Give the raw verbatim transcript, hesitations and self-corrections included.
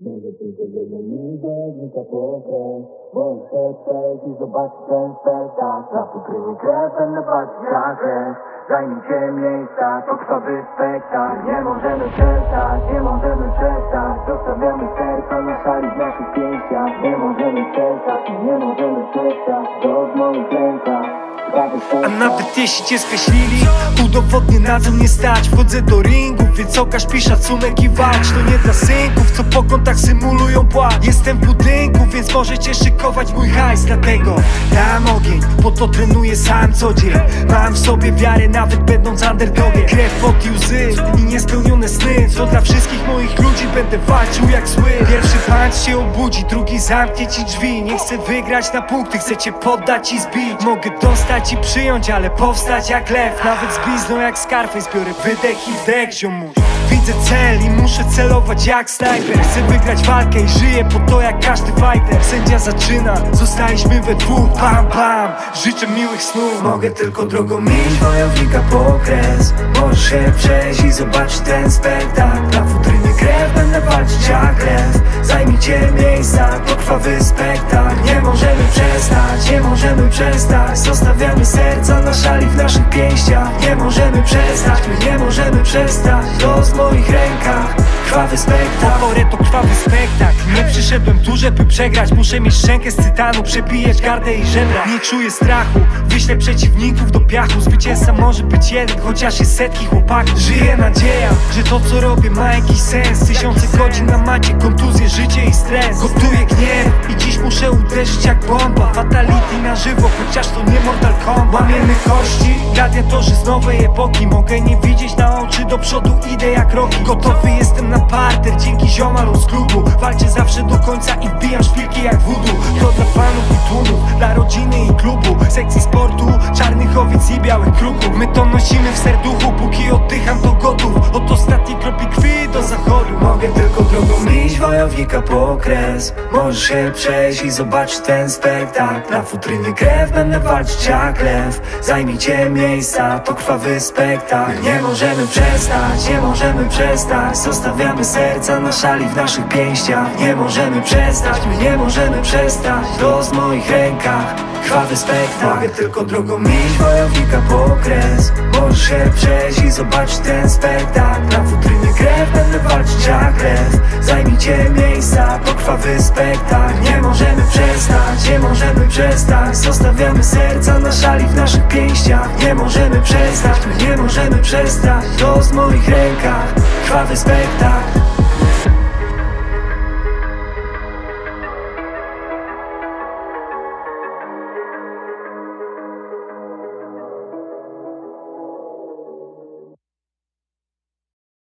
Może tylko zrobimy wojownika pokręt. Możesz się przejść i zobaczyć ten spektakl. Na futrynie krew będę walczyć jak krew. Zajmijcie miejsca, to krwawy spektakl. Nie możemy przestać, nie możemy przestać. Zostawiamy serca na szali w naszych pięściach. Nie możemy przestać, nie możemy przestać. To w moich rękach. A nawet jeśli cię skreślili, udowodnię, na co mnie stać. Wchodzę do ringu, więc okaż mi szacunek i walcz. To nie dla synków, co po kątach symulują płacz. Jestem w budynku, więc możecie szykować mój hajs. Dlatego dam ogień, po to trenuję sam co dzień. Mam w sobie wiarę, nawet będąc underdogiem. Krew, pot i łzy i niespełnione sny. To dla wszystkich moich ludzi będę walczył jak zły. Pierwszy punch się obudzi, drugi zamknie ci drzwi. Nie chcę wygrać na punkty, chcę cię poddać i zbić. Mogę dostać i przyjąć, ale powstać jak lew. Nawet z blizną jak Scarface, biorę wydech i wdech, ziomuś. Widzę cel i muszę celować jak snajper. Chcę wygrać walkę i żyję po to jak każdy fighter. Sędzia zaczyna, zostaliśmy we dwóch, bam bam. Życzę miłych snów. Mogę tylko drogą iść, wojownika pokres. Możesz się przejść i zobaczyć ten spektakl. Na futrynie krew będę walczyć jak krew. Zajmijcie miejsca, to krwawy spektakl. Nie możemy przestać, nie możemy przestać. Zostawiamy serca na szali w naszych pięściach. Nie możemy przestać, my nie możemy przestać. To w moich rękach, krwawy spektakl. Porę to krwawy spektakl. Nie przyszedłem tu, żeby przegrać. Muszę mieć szczękę z tytanu, przebijać gardę i żebra. Nie czuję strachu, wyślę przeciwników do piachu. Zwycięzca może być jeden, chociaż jest setki chłopaków. Żyje nadzieja, że to co robię ma jakiś sens. Tysiące godzin na macie, kontuzje, życie i stres. Gotuję gniew i dziś muszę uderzyć jak bomba. Fatality na żywo, chociaż to nie Mortal Kombat. Łamiemy kości, gladiatorzy z nowej epoki. Mogę nie widzieć na oczy, do przodu idę jak roki. Gotowy jestem na parter, dzięki ziomalom z klubu. Walczę zawsze do końca i wbijam szpilki jak voodoo. To dla fanów i tłumów, dla rodziny i klubu, sekcji sportu, czarnych owiec i białych kruków. My to nosimy w serduchu, póki oddycham to gotów. Od ostatniej kropli krwi do zachodu. Mogę tylko drogą iść, wojownika pokres. Możesz się przejść i zobaczyć ten spektakl. Na futrynie krew będę walczyć jak lew. Zajmijcie miejsca, to krwawy spektakl. Nie możemy przestać, nie możemy przestać. Zostawiamy serca na szali w naszych pięściach. Nie możemy przestać, my nie możemy przestać. To w moich rękach, krwawy spektakl. Mogę tylko drogą iść, wojownika pokres. Możesz się przejść i zobaczyć ten spektakl. Na futrynie krew będę walczyć jak lew. Zajmijcie miejsca, to krwawy spektakl. Nie możemy przestać, nie możemy przestać. Zostawiamy serca na szali w naszych pięściach. Nie możemy przestać, my nie możemy przestać. To w moich rękach, krwawy spektakl.